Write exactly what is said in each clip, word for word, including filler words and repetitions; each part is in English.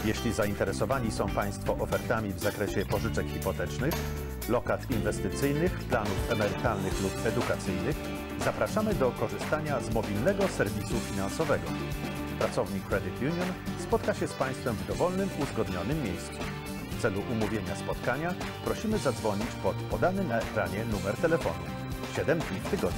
Jeśli zainteresowani są Państwo ofertami w zakresie pożyczek hipotecznych, lokat inwestycyjnych, planów emerytalnych lub edukacyjnych, zapraszamy do korzystania z mobilnego serwisu finansowego. Pracownik Credit Union spotka się z Państwem w dowolnym, uzgodnionym miejscu. W celu umówienia spotkania prosimy zadzwonić pod podany na ekranie numer telefonu. siedem dni w tygodniu.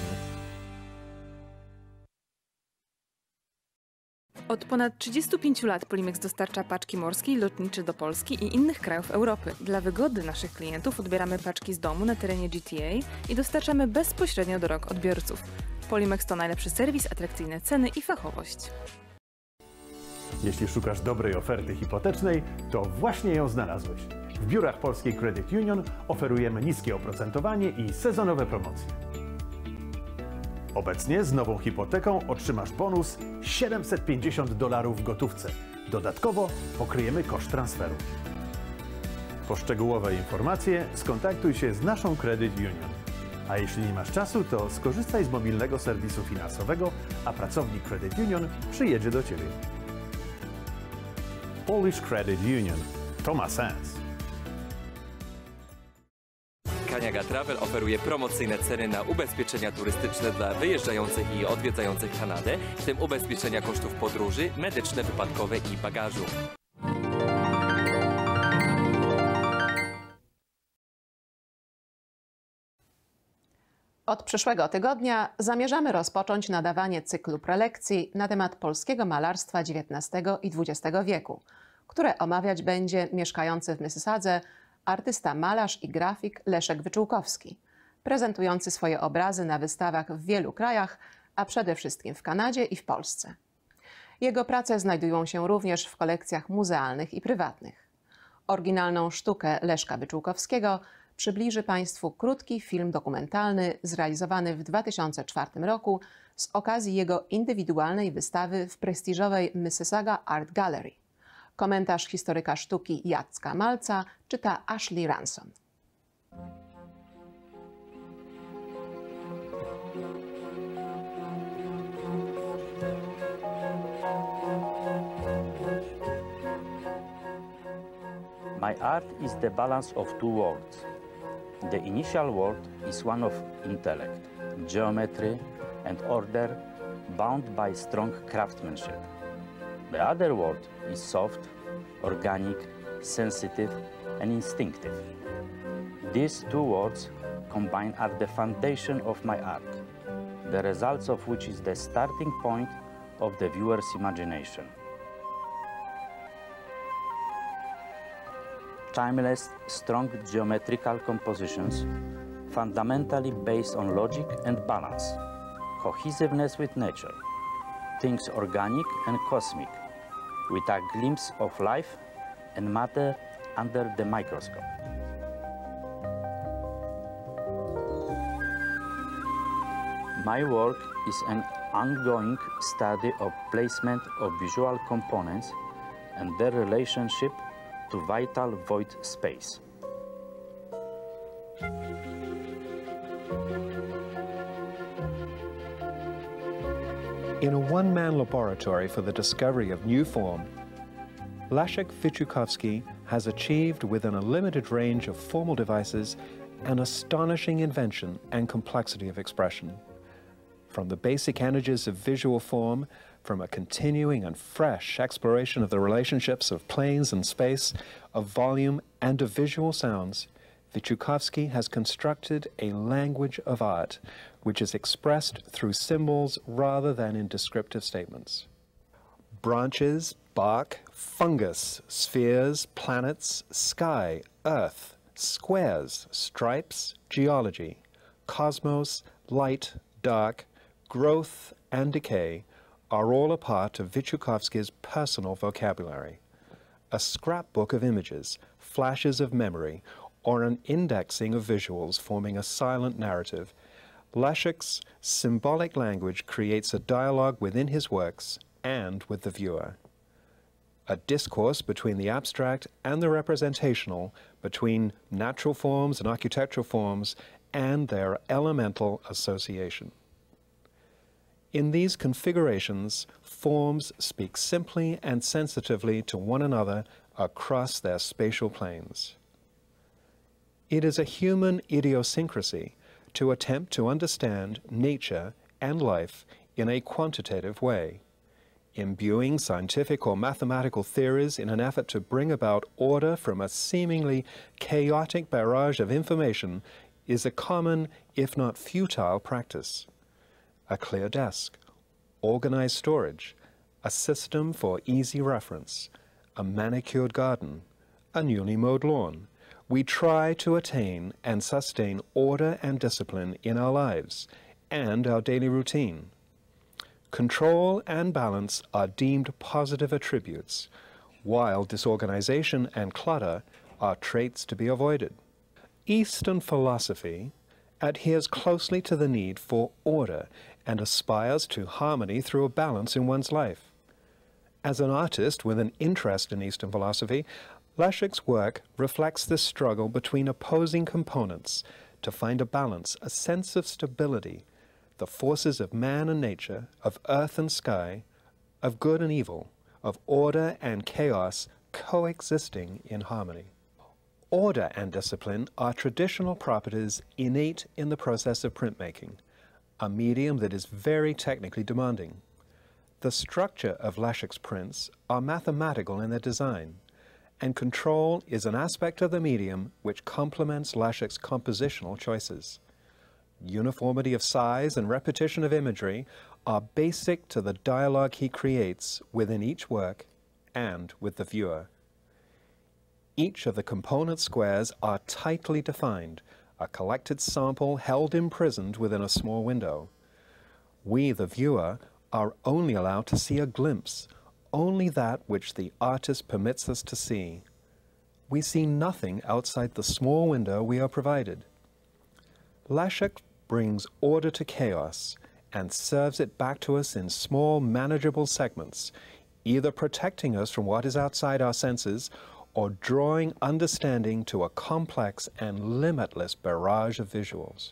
Od ponad trzydziestu pięciu lat Polimex dostarcza paczki morskie i lotnicze do Polski i innych krajów Europy. Dla wygody naszych klientów odbieramy paczki z domu na terenie G T A i dostarczamy bezpośrednio do rąk odbiorców. Polimex to najlepszy serwis, atrakcyjne ceny i fachowość. Jeśli szukasz dobrej oferty hipotecznej, to właśnie ją znalazłeś. W biurach Polskiej Credit Union oferujemy niskie oprocentowanie i sezonowe promocje. Obecnie z nową hipoteką otrzymasz bonus siedemset pięćdziesiąt dolarów w gotówce. Dodatkowo pokryjemy koszt transferu. Po szczegółowe informacje skontaktuj się z naszą Credit Union. A jeśli nie masz czasu, to skorzystaj z mobilnego serwisu finansowego, a pracownik Credit Union przyjedzie do Ciebie. Polish Credit Union. To ma sens. Kaniaga Travel oferuje promocyjne ceny na ubezpieczenia turystyczne dla wyjeżdżających i odwiedzających Kanadę, w tym ubezpieczenia kosztów podróży, medyczne, wypadkowe i bagażu. Od przyszłego tygodnia zamierzamy rozpocząć nadawanie cyklu prelekcji na temat polskiego malarstwa dziewiętnastego i dwudziestego wieku, które omawiać będzie mieszkający w Mississadze artysta, malarz i grafik Leszek Wyczółkowski, prezentujący swoje obrazy na wystawach w wielu krajach, a przede wszystkim w Kanadzie i w Polsce. Jego prace znajdują się również w kolekcjach muzealnych i prywatnych. Oryginalną sztukę Leszka Wyczółkowskiego przybliży Państwu krótki film dokumentalny zrealizowany w dwa tysiące czwartym roku z okazji jego indywidualnej wystawy w prestiżowej Mississauga Art Gallery. Komentarz historyka sztuki Jacka Malca czyta Ashley Ransom. My art is the balance of two worlds. The initial world is one of intellect, geometry and order bound by strong craftsmanship. The other world is soft, organic, sensitive and instinctive. These two worlds combined are the foundation of my art, the results of which is the starting point of the viewer's imagination. Timeless, strong geometrical compositions, fundamentally based on logic and balance, cohesiveness with nature, things organic and cosmic, with a glimpse of life and matter under the microscope. My work is an ongoing study of placement of visual components and their relationship to vital void space. In a one-man laboratory for the discovery of new form, Leszek Wyczółkowski has achieved within a limited range of formal devices an astonishing invention and complexity of expression. From the basic energies of visual form, from a continuing and fresh exploration of the relationships of planes and space, of volume and of visual sounds, Wyczółkowski has constructed a language of art which is expressed through symbols rather than in descriptive statements. Branches, bark, fungus, spheres, planets, sky, earth, squares, stripes, geology, cosmos, light, dark, growth and decay are all a part of Wyczółkowski's personal vocabulary. A scrapbook of images, flashes of memory, or an indexing of visuals forming a silent narrative, Leszek's symbolic language creates a dialogue within his works and with the viewer. A discourse between the abstract and the representational, between natural forms and architectural forms, and their elemental association. In these configurations, forms speak simply and sensitively to one another across their spatial planes. It is a human idiosyncrasy to attempt to understand nature and life in a quantitative way. Imbuing scientific or mathematical theories in an effort to bring about order from a seemingly chaotic barrage of information is a common, if not futile, practice. A clear desk, organized storage, a system for easy reference, a manicured garden, a newly mowed lawn. We try to attain and sustain order and discipline in our lives and our daily routine. Control and balance are deemed positive attributes, while disorganization and clutter are traits to be avoided. Eastern philosophy adheres closely to the need for order and aspires to harmony through a balance in one's life. As an artist with an interest in Eastern philosophy, Leszek's work reflects this struggle between opposing components to find a balance, a sense of stability, the forces of man and nature, of earth and sky, of good and evil, of order and chaos coexisting in harmony. Order and discipline are traditional properties innate in the process of printmaking, a medium that is very technically demanding. The structure of Leszek's prints are mathematical in their design, and control is an aspect of the medium which complements Leszek's compositional choices. Uniformity of size and repetition of imagery are basic to the dialogue he creates within each work and with the viewer. Each of the component squares are tightly defined, a collected sample held imprisoned within a small window. We, the viewer, are only allowed to see a glimpse, only that which the artist permits us to see. We see nothing outside the small window we are provided. Leszek brings order to chaos and serves it back to us in small, manageable segments, either protecting us from what is outside our senses or drawing understanding to a complex and limitless barrage of visuals.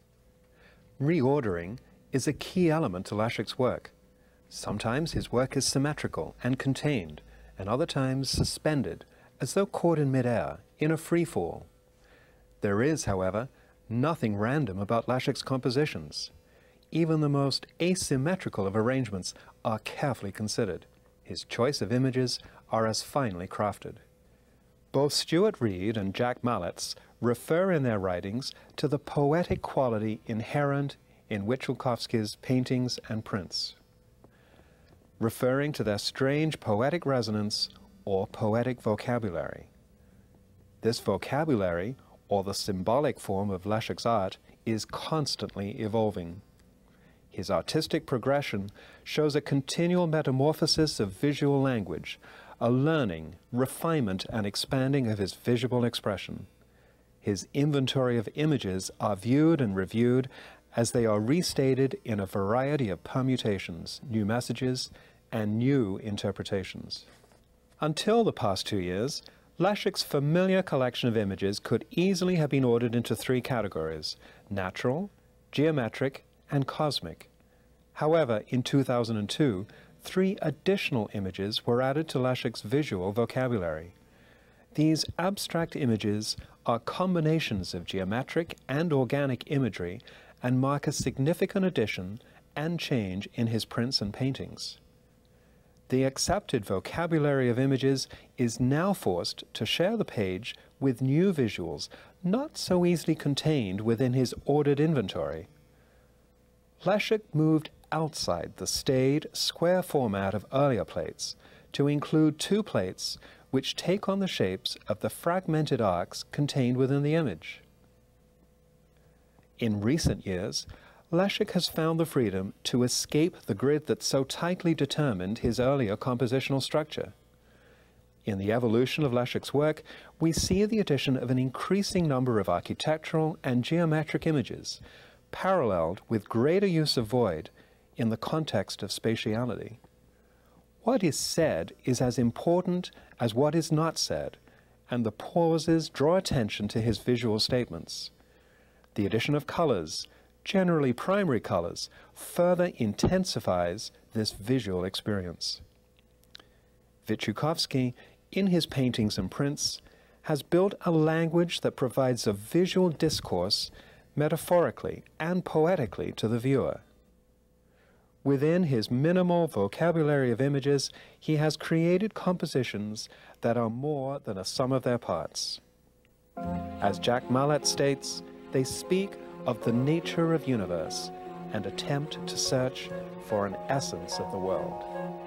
Reordering is a key element to Leszek's work. Sometimes his work is symmetrical and contained, and other times suspended, as though caught in midair, in a free fall. There is, however, nothing random about Leszek's compositions. Even the most asymmetrical of arrangements are carefully considered. His choice of images are as finely crafted. Both Stuart Reid and Jack Mallets refer in their writings to the poetic quality inherent in Wyczółkowski's paintings and prints, referring to their strange poetic resonance or poetic vocabulary. This vocabulary, or the symbolic form of Leszek's art, is constantly evolving. His artistic progression shows a continual metamorphosis of visual language, a learning, refinement, and expanding of his visual expression. His inventory of images are viewed and reviewed as they are restated in a variety of permutations, new messages, and new interpretations. Until the past two years, Leszek's familiar collection of images could easily have been ordered into three categories: natural, geometric, and cosmic. However, in two thousand two, three additional images were added to Leszek's visual vocabulary. These abstract images are combinations of geometric and organic imagery and mark a significant addition and change in his prints and paintings. The accepted vocabulary of images is now forced to share the page with new visuals not so easily contained within his ordered inventory. Leszek moved outside the staid, square format of earlier plates to include two plates which take on the shapes of the fragmented arcs contained within the image. In recent years, Leszek has found the freedom to escape the grid that so tightly determined his earlier compositional structure. In the evolution of Leszek's work, we see the addition of an increasing number of architectural and geometric images, paralleled with greater use of void in the context of spatiality. What is said is as important as what is not said, and the pauses draw attention to his visual statements. The addition of colors, generally primary colors, further intensifies this visual experience. Wyczółkowski, in his paintings and prints, has built a language that provides a visual discourse metaphorically and poetically to the viewer. Within his minimal vocabulary of images, he has created compositions that are more than a sum of their parts. As Jack Mallet states, they speak of the nature of universe and attempt to search for an essence of the world.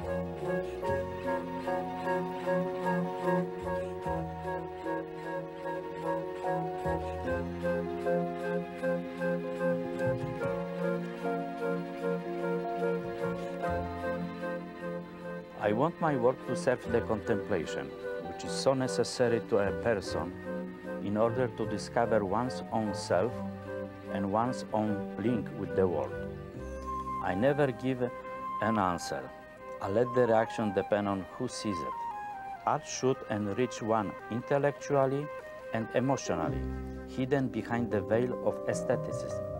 I want my work to serve the contemplation, which is so necessary to a person in order to discover one's own self and one's own link with the world. I never give an answer. I let the reaction depend on who sees it. Art should enrich one intellectually and emotionally, hidden behind the veil of aestheticism.